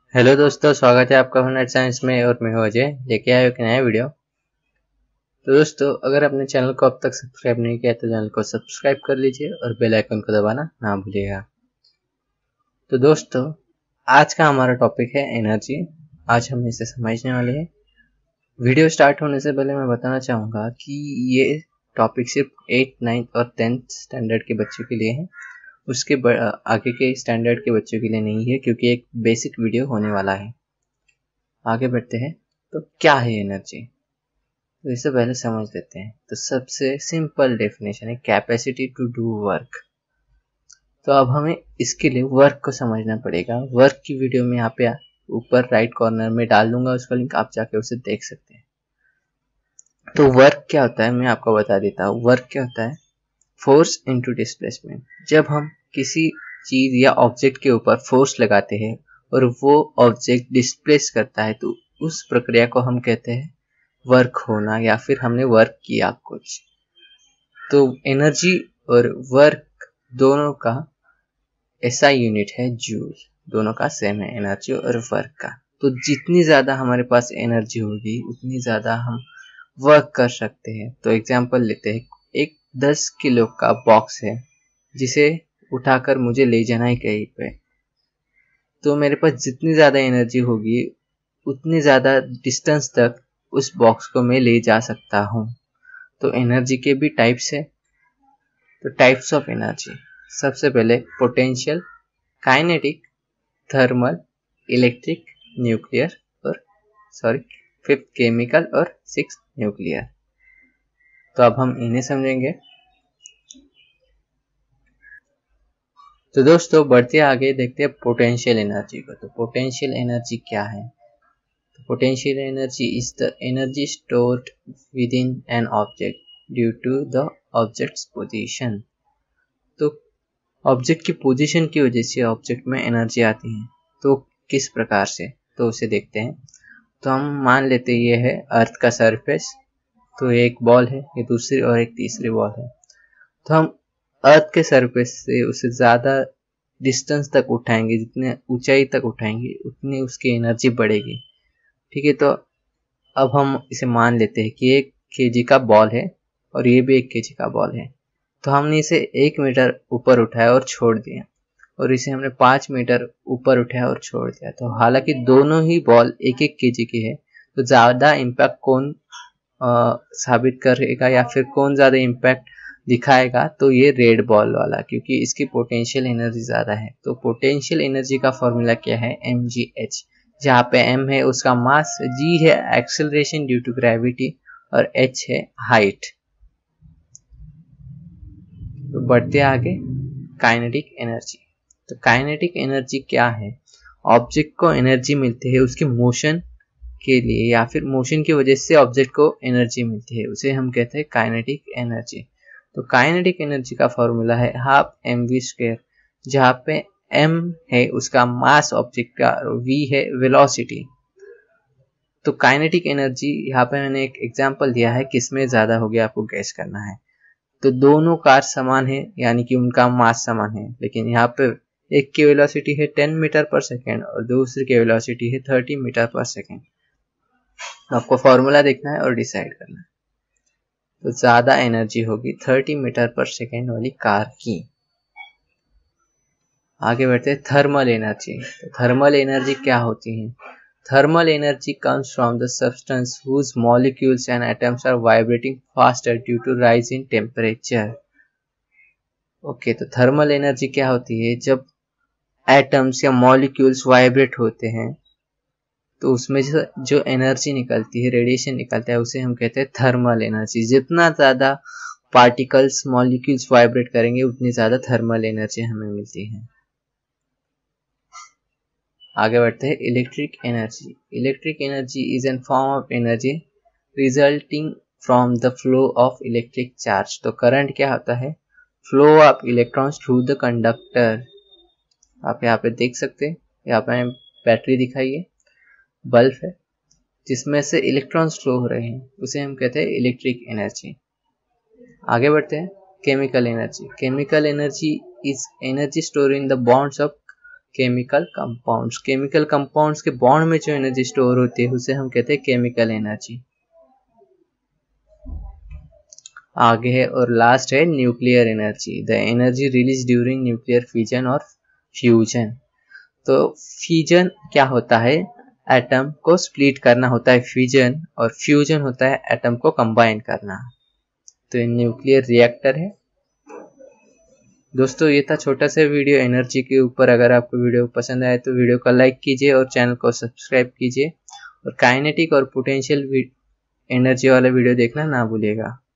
Hello दोस्तों, स्वागत है आपका BHANNAT साइंस में। और मैं हूं अजय, लेके आया एक नया वीडियो। तो दोस्तों, अगर आपने चैनल को अब तक सब्सक्राइब नहीं किया तो चैनल को सब्सक्राइब कर लीजिए और बेल आइकन को दबाना ना भूलिएगा। तो दोस्तों, आज का हमारा टॉपिक है एनर्जी। आज हम इसे समझने वाले हैं। वीडियो स्टार्ट होने से पहले मैं बताना चाहूँगा कि ये टॉपिक सिर्फ 8, 9 और 10th स्टैंडर्ड के बच्चों के लिए है। उसके आगे के स्टैंडर्ड के बच्चों के लिए नहीं है, क्योंकि एक बेसिक वीडियो होने वाला है। आगे बढ़ते हैं। तो क्या है एनर्जी, तो इससे पहले समझ लेते हैं। तो सबसे सिंपल डेफिनेशन है कैपेसिटी टू डू वर्क। तो अब हमें इसके लिए वर्क को समझना पड़ेगा। वर्क की वीडियो में यहाँ पे ऊपर राइट कॉर्नर में डाल दूंगा, उसका लिंक आप जाके उसे देख सकते हैं। तो वर्क क्या होता है मैं आपको बता देता हूँ। वर्क क्या होता है? Force into displacement. जब हम किसी चीज या ऑब्जेक्ट के ऊपर फोर्स लगाते हैं और वो ऑब्जेक्ट डिस्प्लेस करता है, तो उस प्रक्रिया को हम कहते हैं वर्क होना, या फिर हमने वर्क किया कुछ। तो एनर्जी और वर्क दोनों का ऐसा यूनिट है जूल। दोनों का सेम है, एनर्जी और वर्क का। तो जितनी ज्यादा हमारे पास एनर्जी होगी उतनी ज्यादा हम वर्क कर सकते हैं। तो एग्जांपल लेते हैं। एक 10 किलो का बॉक्स है जिसे उठाकर मुझे ले जाना है कहीं पे। तो मेरे पास जितनी ज्यादा एनर्जी होगी उतनी ज्यादा डिस्टेंस तक उस बॉक्स को मैं ले जा सकता हूँ। तो एनर्जी के भी टाइप्स है। तो टाइप्स ऑफ एनर्जी, सबसे पहले potential, kinetic, thermal, electric, nuclear और फिफ्थ केमिकल और सिक्स्थ न्यूक्लियर। तो अब हम इन्हें समझेंगे। तो दोस्तों, बढ़ते आगे देखते हैं पोटेंशियल एनर्जी को। तो पोटेंशियल एनर्जी क्या है? तो potential energy is the energy stored within an object due to the object's position. तो ऑब्जेक्ट की पोजीशन की वजह से ऑब्जेक्ट में एनर्जी आती है। तो किस प्रकार से, तो उसे देखते हैं। तो हम मान लेते हैं ये है अर्थ का सरफेस। तो एक बॉल है, ये दूसरी और एक तीसरी बॉल है। तो हम अर्थ के सरफेस से उसे ज्यादा डिस्टेंस तक उठाएंगे, जितने ऊंचाई तक उठाएंगे उतनी उसकी एनर्जी बढ़ेगी। ठीक है। तो अब हम इसे मान लेते हैं कि 1 kg का बॉल है और ये भी 1 kg का बॉल है। तो हमने इसे 1 मीटर ऊपर उठाया और छोड़ दिया, और इसे हमने 5 मीटर ऊपर उठाया और छोड़ दिया। तो हालांकि दोनों ही बॉल 1-1 kg के है, तो ज्यादा इम्पैक्ट कौन साबित करेगा या फिर कौन ज्यादा इम्पैक्ट दिखाएगा? तो ये रेड बॉल वाला, क्योंकि इसकी पोटेंशियल एनर्जी ज्यादा है। तो पोटेंशियल एनर्जी का फॉर्मूला क्या है? mgh, जहाँ पे m है उसका मास, g है एक्सेलरेशन ड्यू टू ग्रेविटी और h है हाइट। तो बढ़ते आगे, काइनेटिक एनर्जी। तो काइनेटिक एनर्जी क्या है? ऑब्जेक्ट को एनर्जी मिलती है उसके मोशन के लिए, या फिर मोशन की वजह से ऑब्जेक्ट को एनर्जी मिलती है, उसे हम कहते हैं काइनेटिक एनर्जी। तो काइनेटिक एनर्जी का फॉर्मूला है हाफ mv², जहाँ पे m है उसका मास ऑब्जेक्ट का और v है वेलोसिटी। तो काइनेटिक एनर्जी यहाँ पे मैंने एक एग्जांपल दिया है, किसमें ज्यादा हो गया आपको गैस करना है। तो दोनों कार समान है, यानी कि उनका मास समान है, लेकिन यहाँ पे एक की वेलोसिटी है 10 मीटर पर सेकेंड और दूसरी की वेलोसिटी है 30 मीटर पर सेकेंड। आपको फॉर्मूला देखना है और डिसाइड करना है। तो ज्यादा एनर्जी होगी 30 मीटर पर सेकेंड वाली कार की। आगे बढ़ते हैं थर्मल एनर्जी। तो थर्मल एनर्जी क्या होती है? Thermal energy comes from the substance whose molecules and atoms are vibrating faster due to rise in temperature. Okay, तो थर्मल एनर्जी क्या होती है? जब एटम्स या मॉलिक्यूल्स वाइब्रेट होते हैं तो उसमें जो एनर्जी निकलती है, रेडिएशन निकलता है, उसे हम कहते हैं थर्मल एनर्जी। जितना ज्यादा पार्टिकल्स मॉलिक्यूल्स वाइब्रेट करेंगे उतनी ज्यादा थर्मल एनर्जी हमें मिलती है। आगे बढ़ते हैं electric energy. Electric energy is an form of energy resulting from the flow of electric charge. तो करंट क्या होता है? Flow of electrons through the conductor. आप यहाँ पे देख सकते हैं, यहाँ पे बैटरी दिखाई है, बल्ब है, जिसमें से इलेक्ट्रॉन्स फ्लो हो रहे हैं, उसे हम कहते हैं इलेक्ट्रिक एनर्जी। आगे बढ़ते हैं chemical energy. Chemical energy is energy store in the bonds of chemical compounds. Chemical compounds के बॉन्ड में जो एनर्जी स्टोर होती है उसे हम कहते हैं केमिकल एनर्जी। आगे है और लास्ट है nuclear energy, the energy release during nuclear fission और फ्यूजन। तो फ्यूजन क्या होता है, एटम को स्प्लिट करना होता है फ्यूजन, और फ्यूजन होता है एटम को कंबाइन करना। तो ये न्यूक्लियर रिएक्टर है। दोस्तों ये था छोटा सा वीडियो एनर्जी के ऊपर। अगर आपको वीडियो पसंद आए तो वीडियो को लाइक कीजिए और चैनल को सब्सक्राइब कीजिए, और काइनेटिक और पोटेंशियल एनर्जी वाला वीडियो देखना ना भूलिएगा।